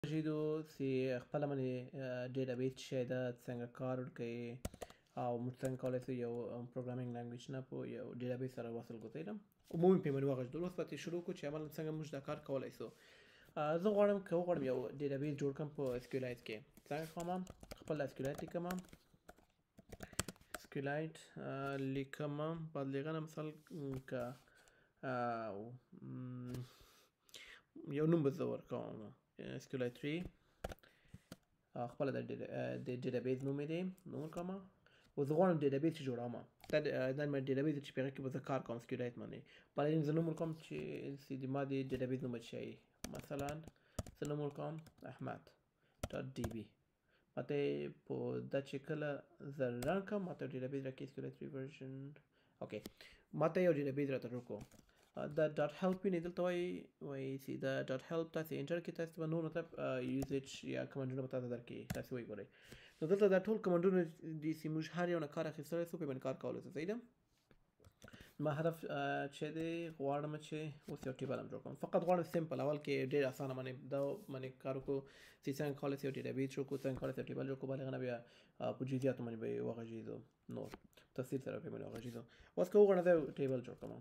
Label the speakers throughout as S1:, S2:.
S1: جیدو چې خپله باندې ډیټابیس چې شی ده څنګه کار ورکوي او موږ څنګه کولی شو یو پروګرامینګ لینګویج نه په یو ډیټابیس سره وصل کړو عمومي پیمنټ وغږېدل. اوس پاتې شروع کړو چې عملاً څنګه موږ دا کار کولی شو. زه غواړم یو ډیټابیس جوړ کړم په SQLITE کې. څنګه کوم؟ خپل SQLITE لیکم، SQLITE لیکم، بعد لیکنه مثال که یو نوم به زه ورکوم SQLITE3 خپله د ډیټابیس نوم یې دی، نوم ورکوم. اوس زه غواړم ډیټابیس چې جوړوم، دا مې ډیټابیس چې په هغې کې به زه کار کوم SQLITE باندې. بعد زه نوم ورکوم چې ما د ډیټابیس نوم به څه شی، مثلا زه نوم ورکوم احمد.db. ماته په دا چې کله زه رن کړم ماته ډیټابیس راکړي SQLITE3 version. اوکې ماته یو ډیټابیس راته جوړ کړو. دا ډاټ هیلپ یې دلته وایي چې دا ډاټ هیلپ تاسې انټر کړئ، تاسې به نور مطلب یوزیج یا کمنډونه به تاسو درکړي، تاسې وایي ګورئ. نو دلته دا ټول کمنډونه دي چې موږ هر یو نه کار اخیستلی شو، په باندې کار کولی شو. صحیح ده. ما هدف چې دی غواړم چې اوس یو ټیبل هم جوړ کړم. فقط غواړم سمپل اول کې ډېر اسانه باندې دا باندې کار وکړو چې څنګه کولی شو یو ډیټابیس جوړ کړو، څنګه کولی شو یو ټیبل جوړ کړو. بعد هغه نه بیا په جزئیاتو باندې به وغږېږو، نور تفصیل سره به باندې وغږېږو. اوس که وغواړم زه یو ټیبل جوړ کړم،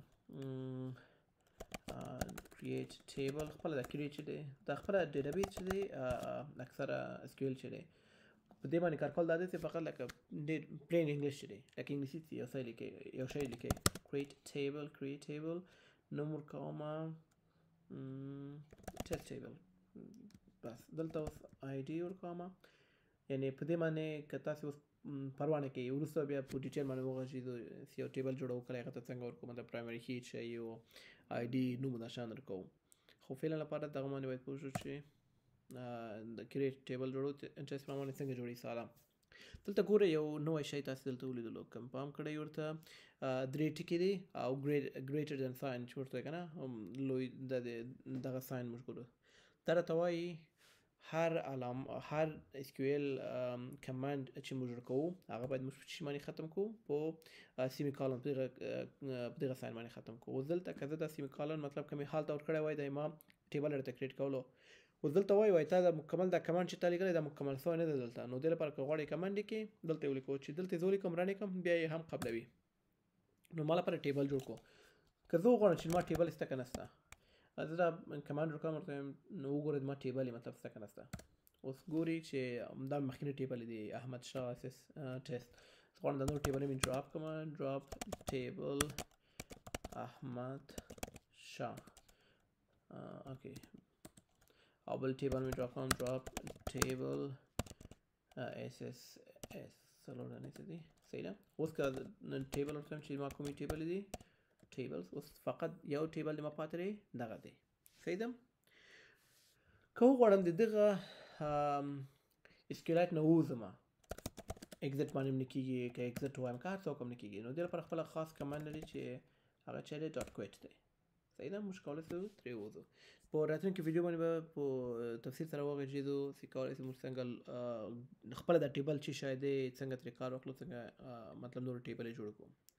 S1: create table. خپله دا create چې دی دا خپله ډیټابیس چې دی اکثره SQL چې دی په دې باندې کار کول دا دی چې فقط لکه ډېر پلین انګلیش چې دی لکه انګلیسي چې یو شی لیکئ create table نوم ورکوم test table. بس دلته اوس ID ورکوم. یعنې په دې باندې که تاسې اوس پروا نه کوي وروسته بیا په ډیټیل باندې وغږېږو چې یو ټیبل جوړوو کله هغه ته څنګه ورکوو، مطلب پرایمري کی څه یو ID نوم دا شان درکوو. خو فعلا لپاره دغه باندې باید پوه شو چې د کریټ ټیبل جوړو انټرست په باندې څنګه جوړي. ساده دلته ګوره یو نوی شی تاسې دلته ولیدلو، کنفارم کړئ ورته 3 ټکي دي او ګریټر دین ساین چې ورته که نه لوی دغه ساین موږ ګورو. دا راته وایي هر SQL کمانډ چې موږ ورکوو هغه باید موږ په څه باندې ختم کړو، په سیمی کالن په دغه ساین باندې ختم کړو. اوس دلته که زه دا سیمی کالن مطلب که مې حالت ورکړی وای د ما ټیبل درته کریټ کولو، اوس دلته وایي تا دا مکمل دا کمانډ چې تا لیکلی دا مکمل شوی نه دی دلته. نو دې لپاره که غواړئ کمانډ لیکئ دلته یې ولیکو چې دلته یې زه ولیکم رن یې کړم بیا یې هم قبلوي. نو ما لپاره ټیبل جوړ کړو. که زه وغواړم چې ما ټیبل شته که نشته، زه دا کمانډ جوړ کړم ورته نو وګورئ ما ټیبل یې مطلب شته که نشته. اوس ګوري چې دا مخکینی ټیبل دی احمد شاه ټیسټ. زه غواړم دا نور ټیبل مې ډراپ کړم، ډراپ ټیبل احمد شاه. اوکې او بل ټیبل مې ډراپ کړم، ډراپ ټیبل SSS څلور دانې څه دي. صحیح ده. اوس که ټیبل ورته چې ما کومې ټیبل دي ټیبلز، اوس فقط یو ټیبل د ما پاتې دی دغه دی. صحیح ده. که وغواړم د دغه SQLITE نه ووځم اگزیټ باندې هم نه کېږي، که اگزیټ ووایم که هر څه وکړم نه کېږي. نو دې لپاره خپله خاص کمانډ لري چې هغه چې دی ډاټ کویټ دی. صحیح ده. موږ کولی شو ترې ووځو. په راتلونکي ویډیو باندې به په تفصیل سره وغږېږو چې کولی شو موږ څنګه خپله دا ټیبل چې شی دی څنګه ترې کار واخلو، څنګه مطلب نور ټیبل یې جوړ کړو.